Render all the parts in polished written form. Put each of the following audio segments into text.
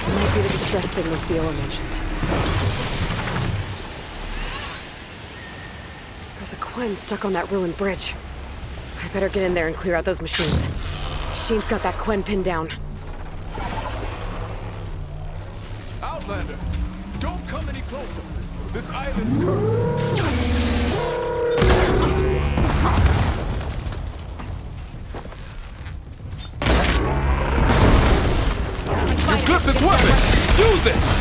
Might be the distress signal Theo mentioned. There's a Quen stuck on that ruined bridge. I better get in there and clear out those machines. Machine's got that Quen pinned down. Outlander, don't come any closer. This island's cursed. Your Glissad's weapon! Use it!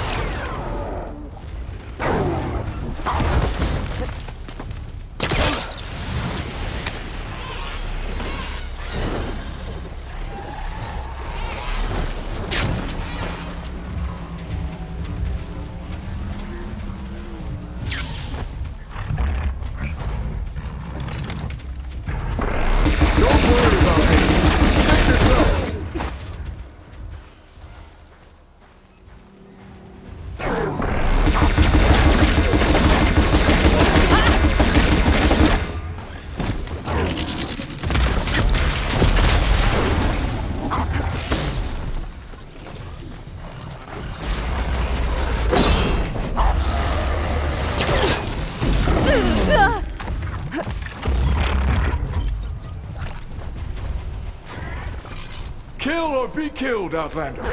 Kill or be killed, Outlander.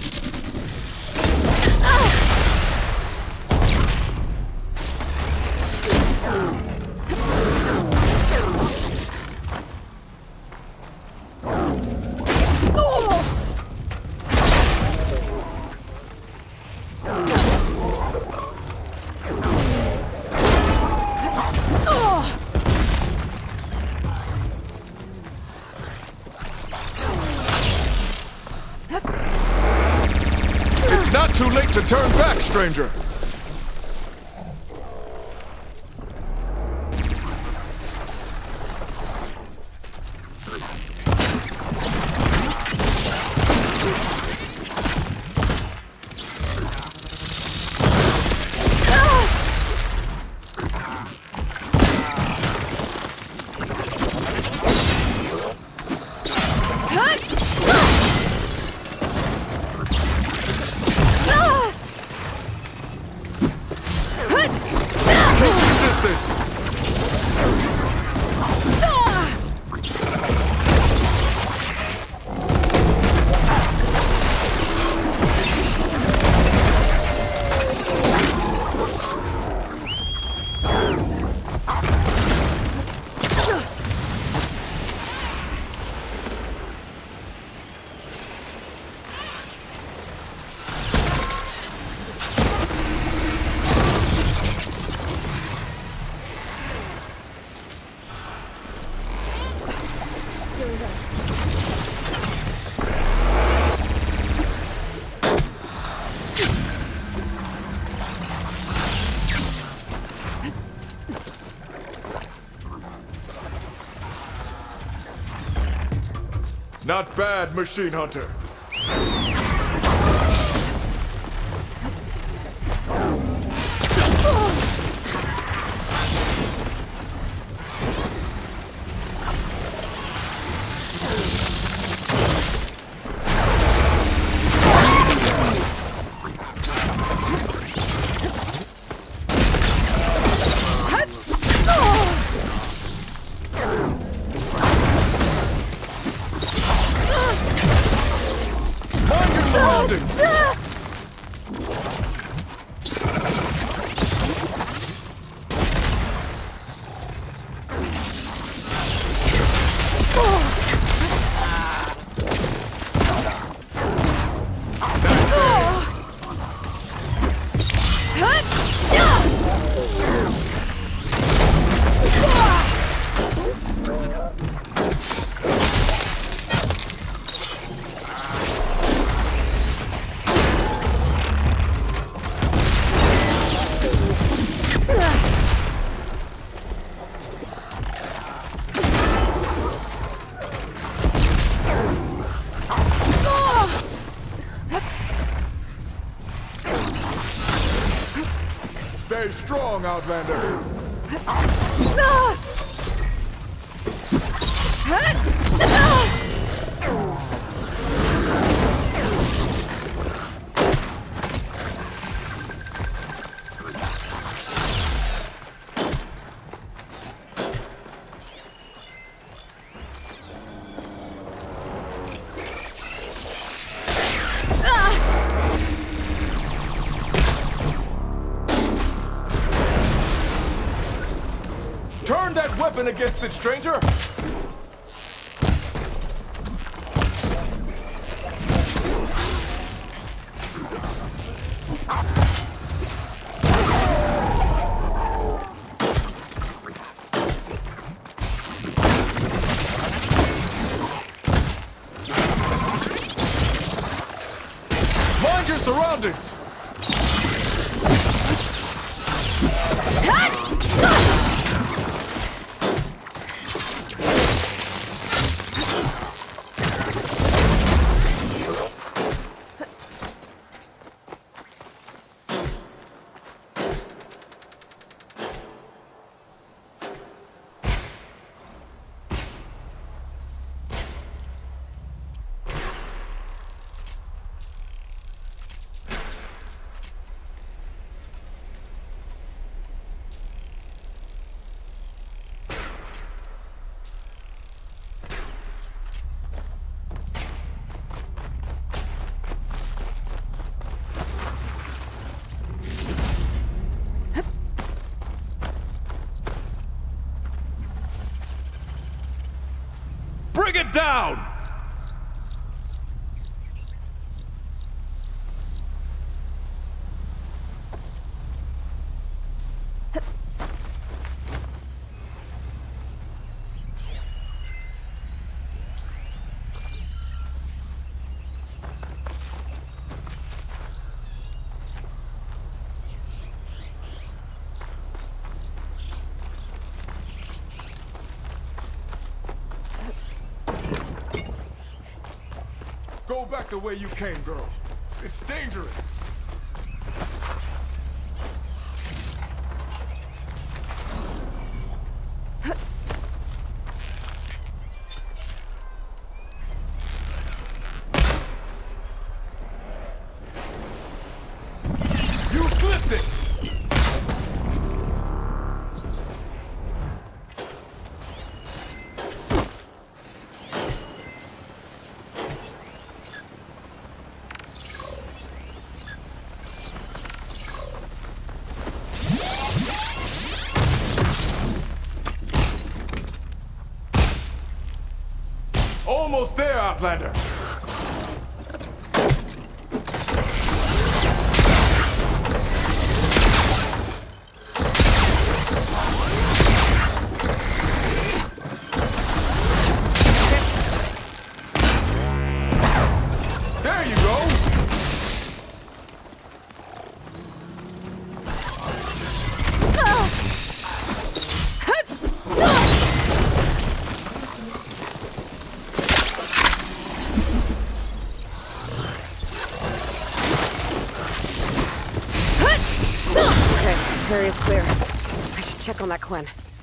It's not too late to turn back, stranger. Not bad, Machine Hunter. Stay strong, Outlander. weapon against it, stranger! Mind your surroundings! Bring it down! Go back the way you came, girl. It's dangerous. You slipped it! Almost there, Outlander. There you go. Area is clear. I should check on that Quen.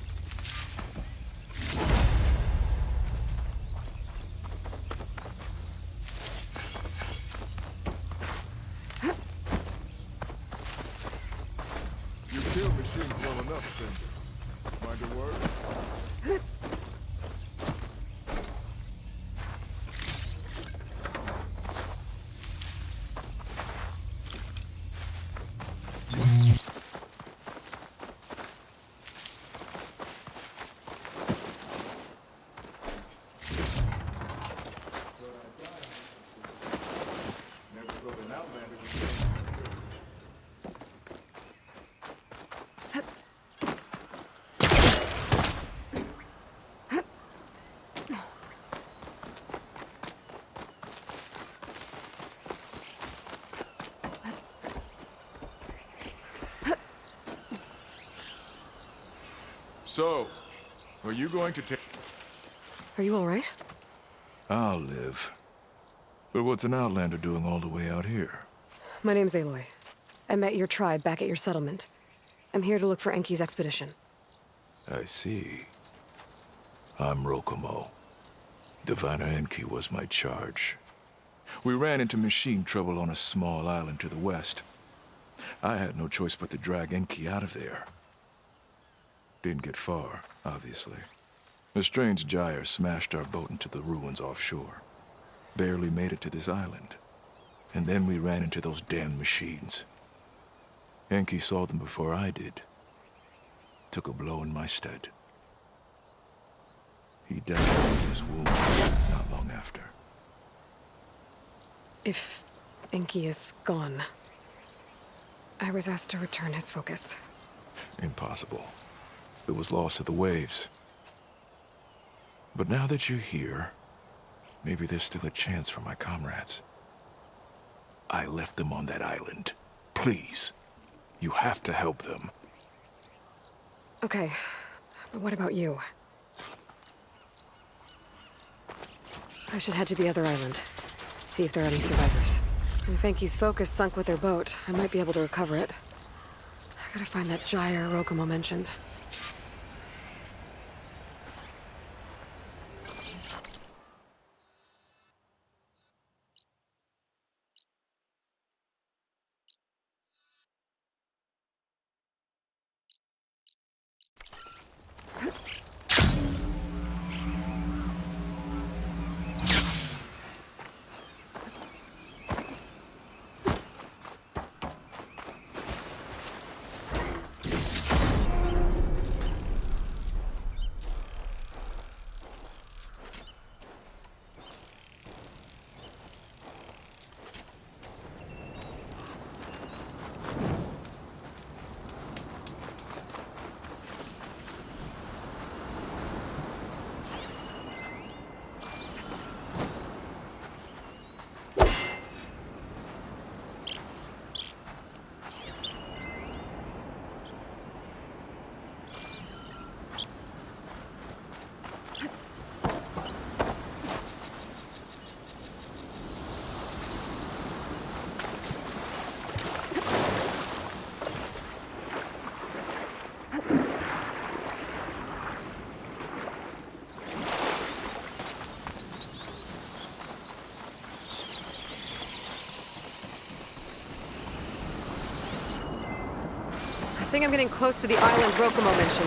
You killed machines well enough, Cinder. Mind your word? So, are you going to take... Are you all right? I'll live. But what's an Outlander doing all the way out here? My name's Aloy. I met your tribe back at your settlement. I'm here to look for Enki's expedition. I see. I'm Rokomo. Diviner Enki was my charge. We ran into machine trouble on a small island to the west. I had no choice but to drag Enki out of there. Didn't get far, obviously. A strange gyre smashed our boat into the ruins offshore. Barely made it to this island. And then we ran into those damn machines. Enki saw them before I did. Took a blow in my stead. He died from his wound not long after. If Enki is gone, I was asked to return his focus. Impossible. It was lost to the waves. But now that you're here, maybe there's still a chance for my comrades. I left them on that island. Please, you have to help them. Okay, but what about you? I should head to the other island, see if there are any survivors. If Enki's focus sunk with their boat, I might be able to recover it. I gotta find that gyre Rokumo mentioned. I think I'm getting close to the island Rokumo mentioned.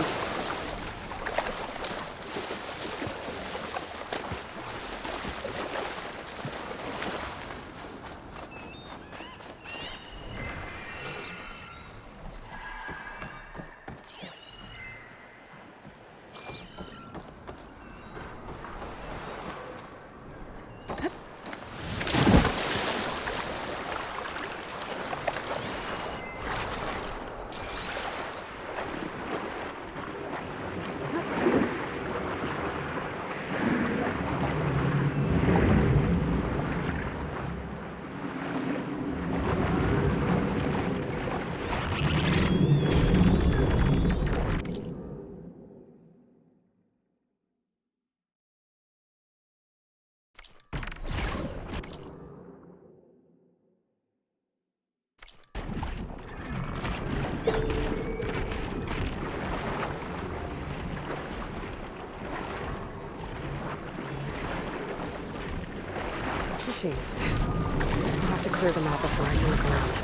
Machines. I'll have to clear them out before I can look around.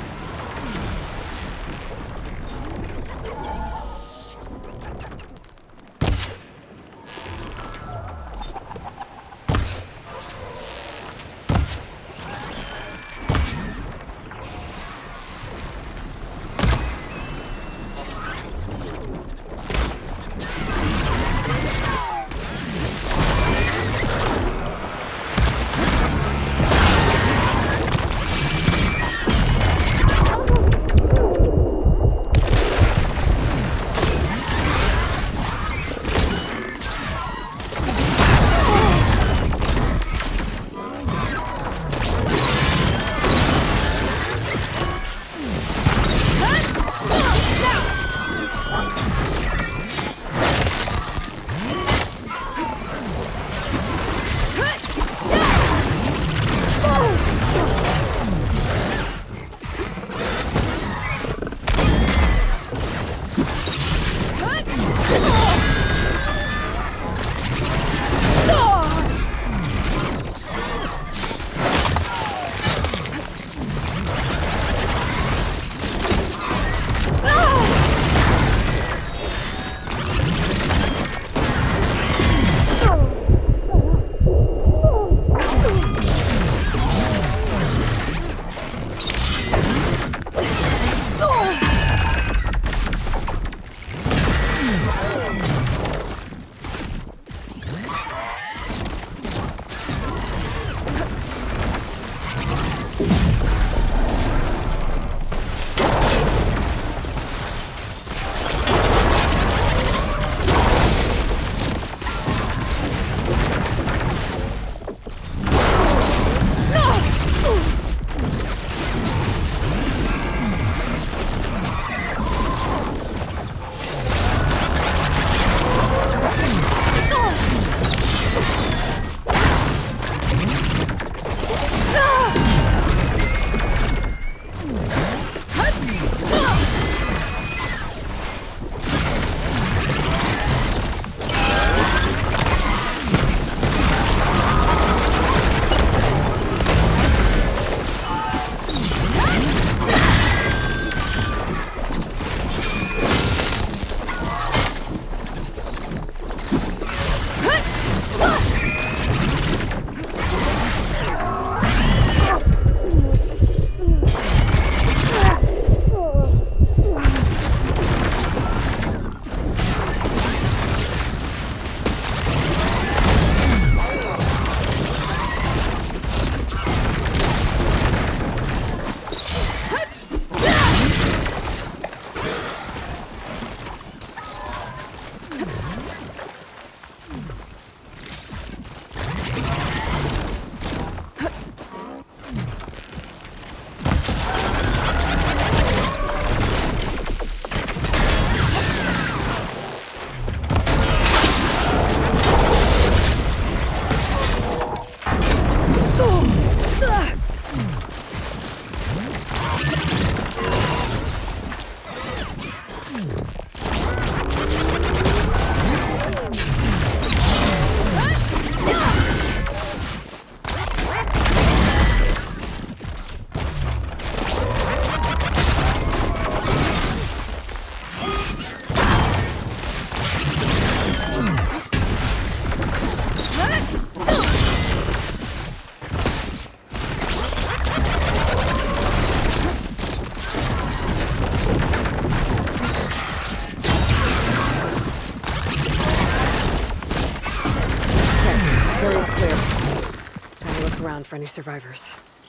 For any survivors.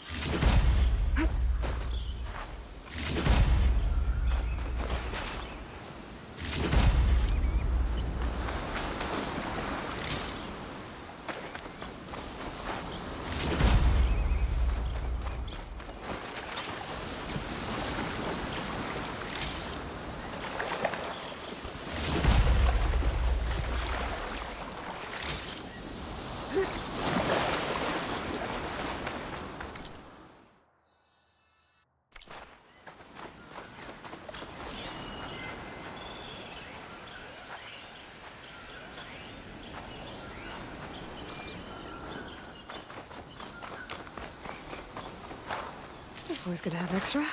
Always good to have extra.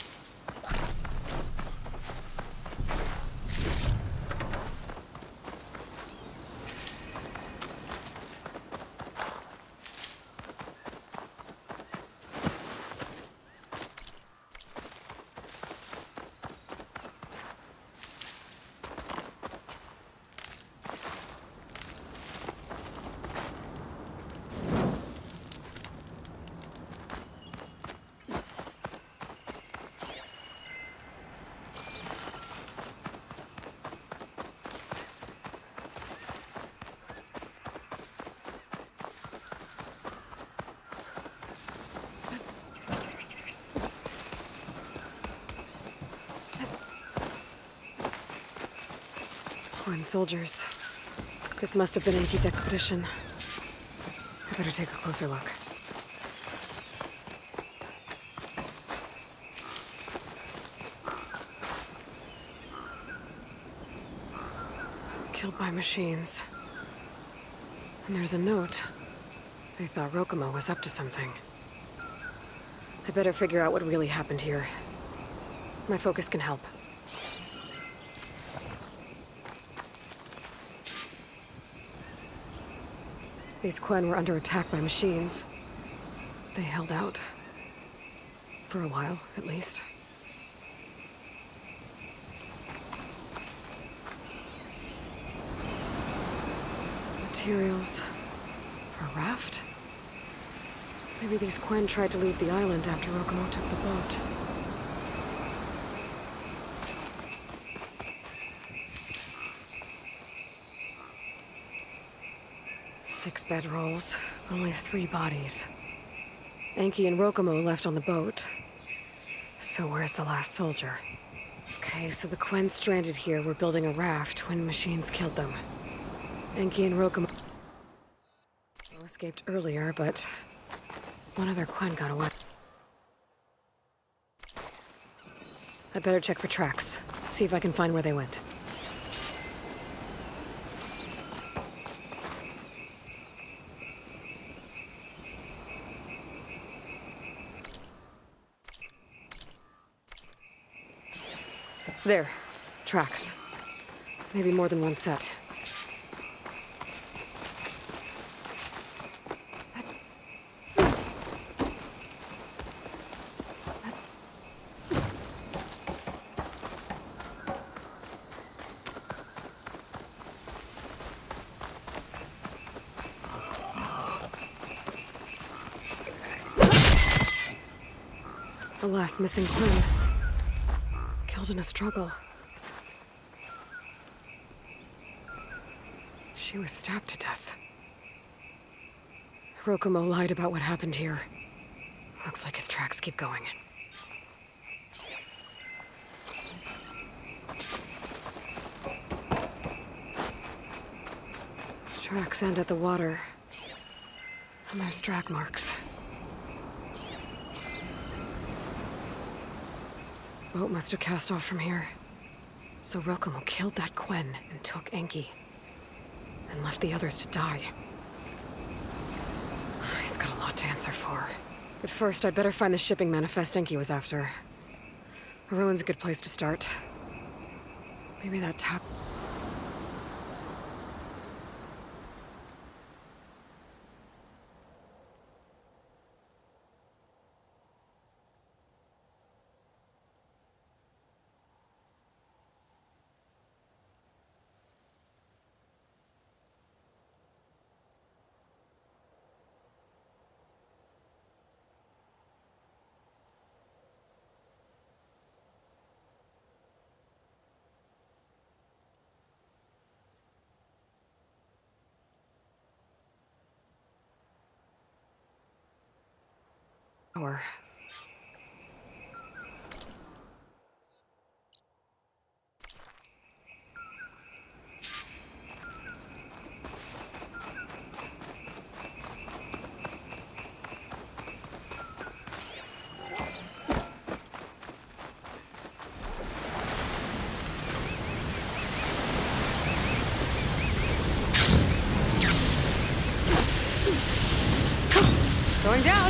Foreign soldiers. This must have been Enki's expedition. I better take a closer look. Killed by machines. And there's a note. They thought Rokumo was up to something. I better figure out what really happened here. My focus can help. These Quen were under attack by machines. They held out. For a while, at least. Materials for a raft? Maybe these Quen tried to leave the island after Rokumo took the boat. 6 bedrolls, only 3 bodies. Enki and Rokumo left on the boat. So where's the last soldier? Okay, so the Quen stranded here were building a raft when machines killed them. Enki and Rokumo escaped earlier, but one other Quen got away. I'd better check for tracks, see if I can find where they went. There. Tracks. Maybe more than one set. The last missing Quen. Killed in a struggle. She was stabbed to death. Rokumo lied about what happened here. Looks like his tracks keep going. Tracks end at the water. And there's drag marks. Boat must have cast off from here. So Rokomo killed that Quen and took Enki. And left the others to die. He's got a lot to answer for. But first, I'd better find the shipping manifest Enki was after. A ruin's a good place to start. Maybe that tap... Power. Going down!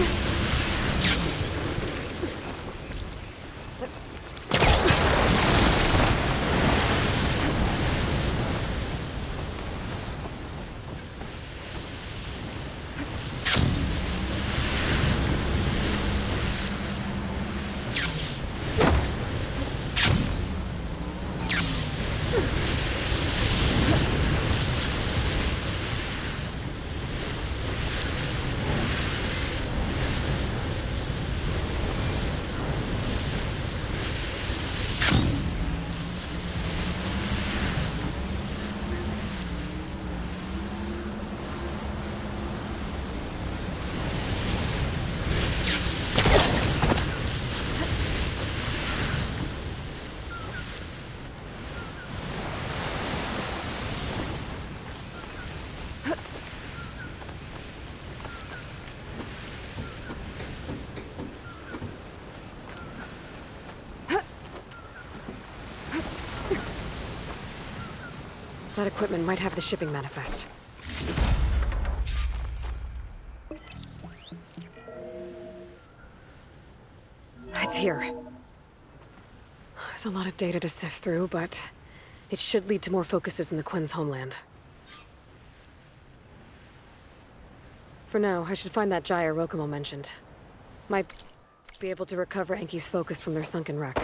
That equipment might have the shipping manifest. It's here. There's a lot of data to sift through, but it should lead to more focuses in the Quen's homeland. For now, I should find that gyre Rokomo mentioned. Might be able to recover Enki's focus from their sunken wreck.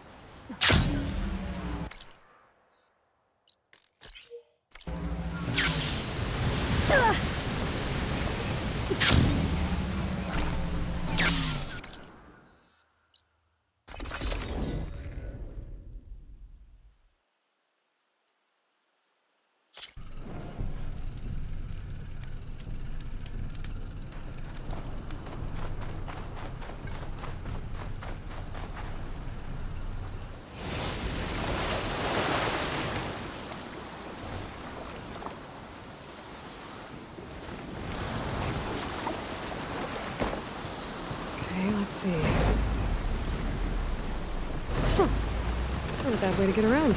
Let's see. Huh. Not a bad way to get around.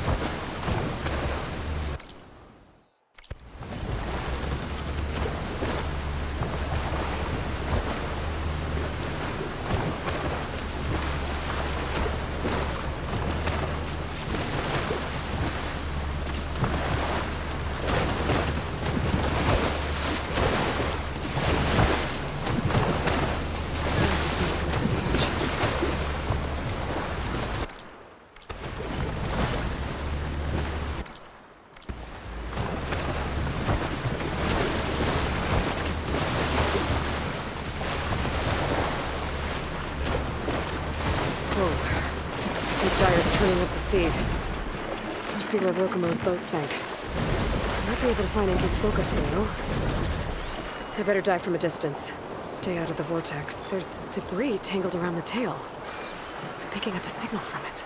Must be where Rokomo's boat sank. I might be able to find Enki's focus below. I better dive from a distance. Stay out of the vortex. There's debris tangled around the tail. I'm picking up a signal from it.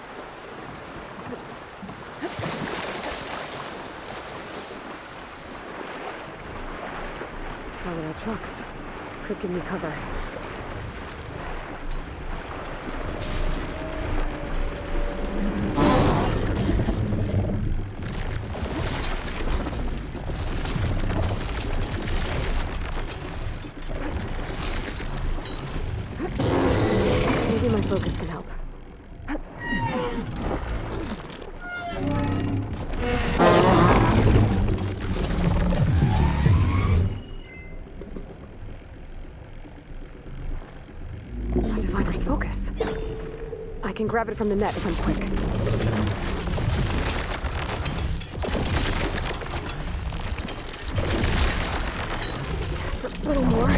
One of our trucks. Could give me cover. I can grab it from the net if I'm quick. A little more.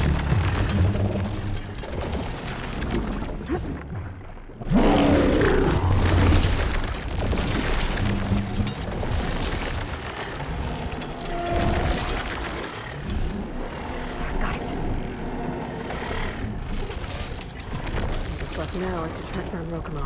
Left now is to track down Rokumo.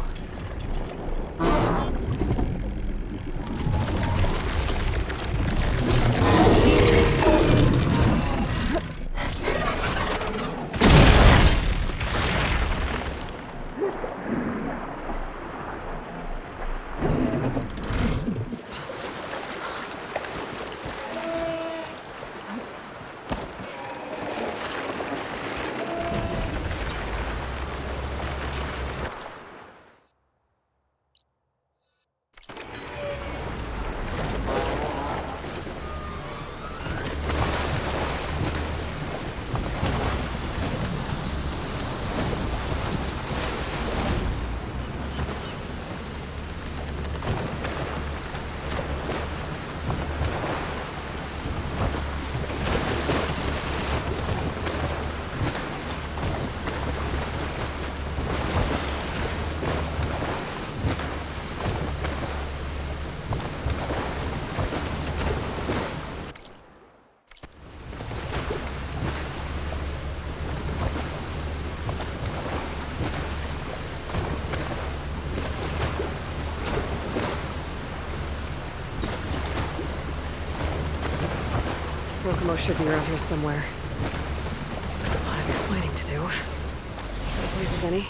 Rokumo should be around here somewhere. Still a lot of explaining to do. Places any?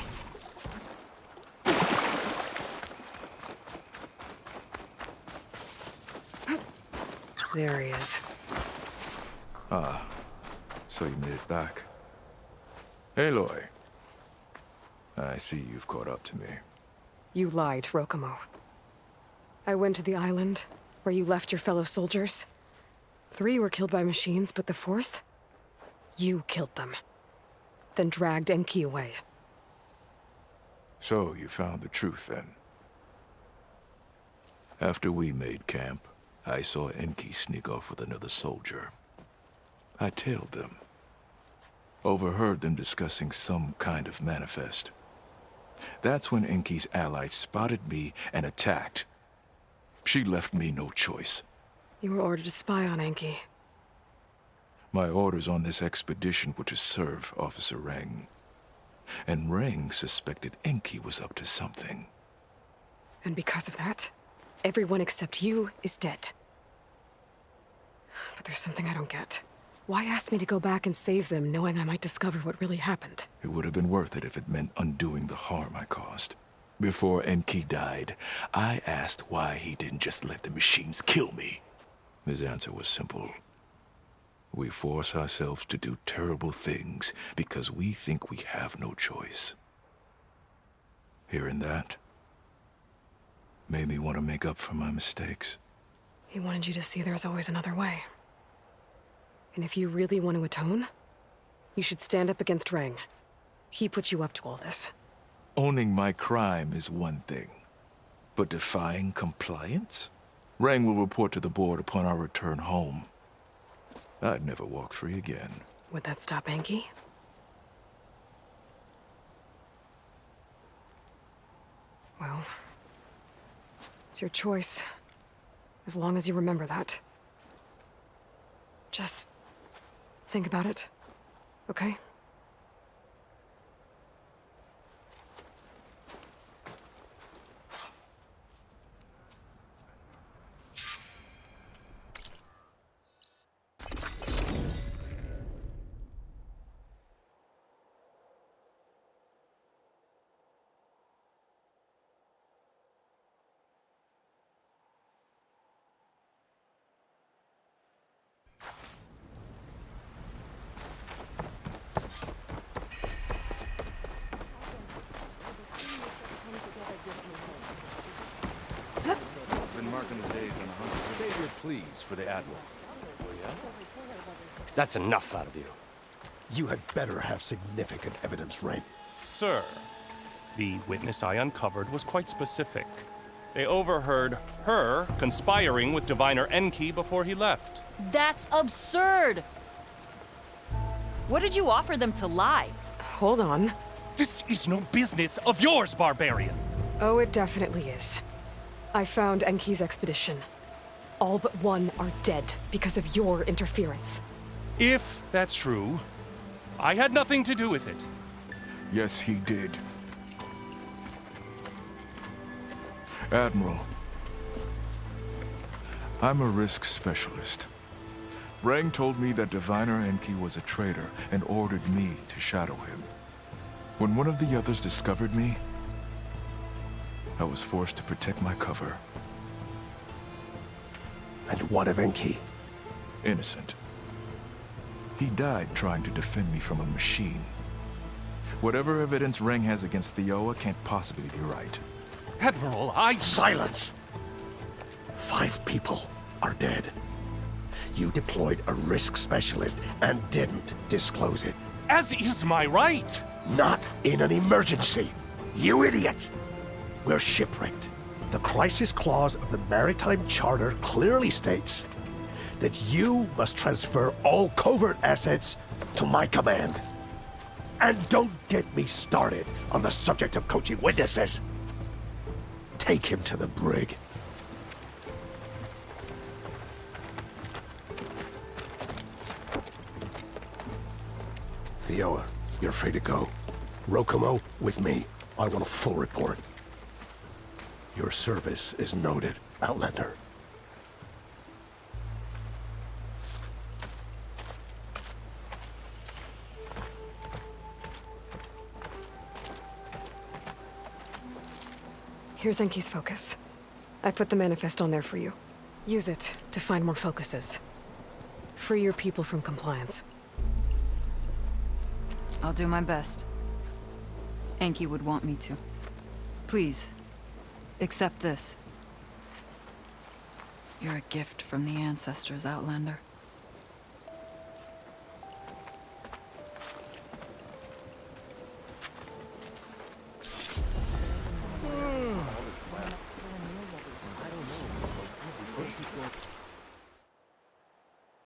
There he is. Ah, so you made it back. Aloy. I see you've caught up to me. You lied, Rokumo. I went to the island where you left your fellow soldiers. 3 were killed by machines, but the 4th? You killed them. Then dragged Enki away. So you found the truth, then? After we made camp, I saw Enki sneak off with another soldier. I tailed them. Overheard them discussing some kind of manifest. That's when Enki's allies spotted me and attacked. She left me no choice. You were ordered to spy on Enki. My orders on this expedition were to serve Officer Reng. And Reng suspected Enki was up to something. And because of that, everyone except you is dead. But there's something I don't get. Why ask me to go back and save them, knowing I might discover what really happened? It would have been worth it if it meant undoing the harm I caused. Before Enki died, I asked why he didn't just let the machines kill me. His answer was simple. We force ourselves to do terrible things because we think we have no choice. Hearing that made me want to make up for my mistakes. He wanted you to see there's always another way. And if you really want to atone, you should stand up against Reng. He put you up to all this. Owning my crime is one thing, but defying compliance? Reng will report to the board upon our return home. I'd never walk free again. Would that stop Enki? Well, it's your choice. As long as you remember that. Just think about it, okay? Been marking the days on 100 days your pleas for the Admiral. That's enough out of you. You had better have significant evidence, Rain. Sir, The witness I uncovered was quite specific. They overheard her conspiring with Diviner Enki before he left. That's absurd! What did you offer them to lie? Hold on. This is no business of yours, barbarian! Oh, it definitely is. I found Enki's expedition. All but one are dead because of your interference. If that's true, I had nothing to do with it. Yes, he did. Admiral, I'm a risk specialist. Rang told me that Diviner Enki was a traitor and ordered me to shadow him. When one of the others discovered me, I was forced to protect my cover. And what of Enki? Innocent. He died trying to defend me from a machine. Whatever evidence Rang has against Thioa can't possibly be right. Admiral, Silence! 5 people are dead. You deployed a risk specialist and didn't disclose it. As is my right! Not in an emergency! You idiot! We're shipwrecked. The crisis clause of the Maritime Charter clearly states that you must transfer all covert assets to my command. And don't get me started on the subject of coaching witnesses. Take him to the brig. Thioa, you're free to go. Rokomo, with me. I want a full report. Your service is noted, Outlander. Here's Enki's focus. I put the manifest on there for you. Use it to find more focuses. Free your people from compliance. I'll do my best. Enki would want me to. Please, accept this. You're a gift from the ancestors, Outlander.